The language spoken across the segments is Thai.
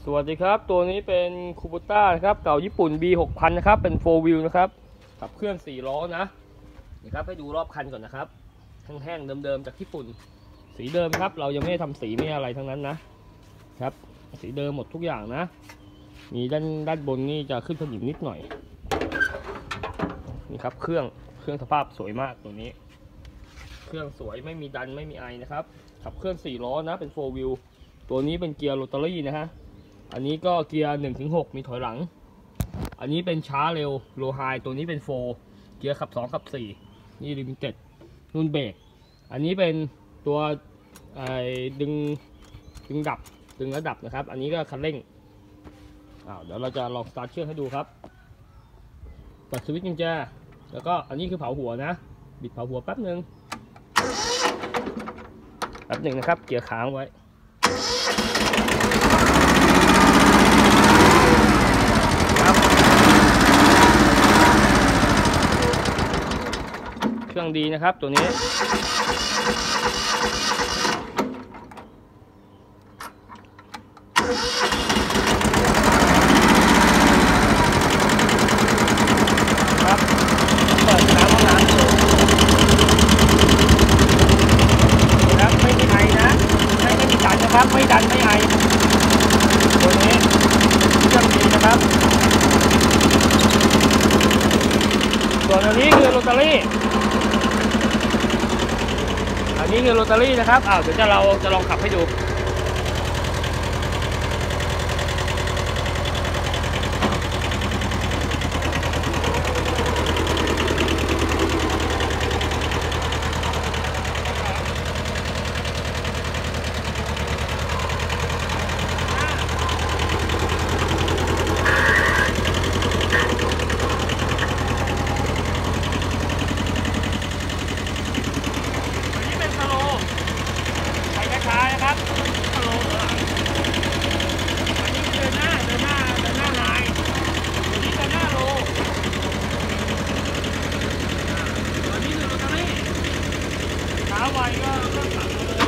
สวัสดีครับตัวนี้เป็นคูบูต้านะครับเก่าญี่ปุ่น B6000 นะครับเป็น4 wheel นะครับขับเคลื่อน4ล้อนะนี่ครับให้ดูรอบคันก่อนนะครับแห้งๆเดิมๆจากญี่ปุ่นสีเดิมครับเรายังไม่ได้ทำสีไม่อะไรทั้งนั้นนะครับสีเดิมหมดทุกอย่างนะมีด้านบนนี่จะขึ้นสนิมนิดหน่อยนี่ครับเครื่องสภาพสวยมากตัวนี้เครื่องสวยไม่มีดันไม่มีไอนะครับขับเคลื่อน4ล้อนะเป็น4 wheel ตัวนี้เป็นเกียร์โรตารี่นะฮะอันนี้ก็เกียร์ 1-6 มีถอยหลังอันนี้เป็นช้าเร็วโลไฮตัวนี้เป็น4เกียร์ขับ2ขับ4นี่ลิมิเต็ดรุ่นเบรกอันนี้เป็นตัวดึงระดับนะครับอันนี้ก็คันเร่งเดี๋ยวเราจะลองสตาร์ทเครื่องให้ดูครับเปิดสวิตช์กุญแจแล้วก็อันนี้คือเผาหัวนะบิดเผาหัวแป๊บหนึ่งนะครับเกียร์ค้างไว้เครื่องดีนะครับตัวนี้ครับเปิดน้ำห้องน้ำอยู่นะครับไม่มีไอนะไม่มีดันนะครับไม่ดันไม่ไอตัวนี้เครื่องดีนะครับส่วนอันนี้คือโรตารี่นะครับเดี๋ยวเราจะลองขับให้ดูนะครับสโลว์อันนี้เดินหน้าไฮอันนี้เดินหน้าโลอันนี้คือโรตารี่ขาไวก็สั่งเลย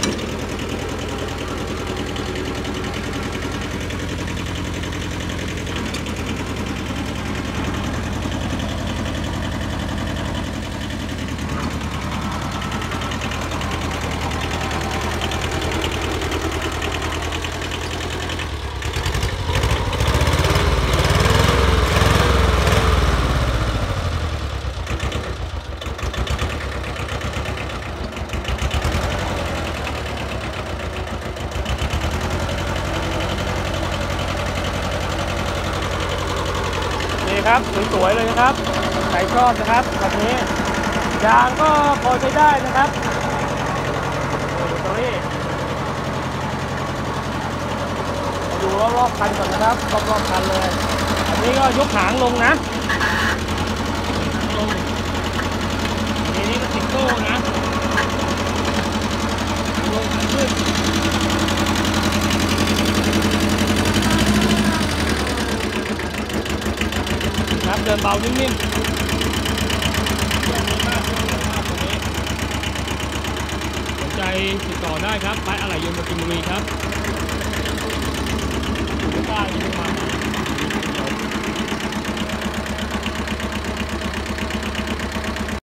ครับสวยๆเลยนะครับใส่ชอบนะครับแบบนี้ยางก็พอใช้ได้นะครับดูรอบๆคันก่อนนะครับรอบๆคันเลยอันนี้ก็ยกหางลงนะนี่ก็ติดโซ่นะลงขึ้นเดินเบานิ่มๆสนใจติดต่อได้ครับไปอะไหล่ยนต์ปทุมบุรีครับ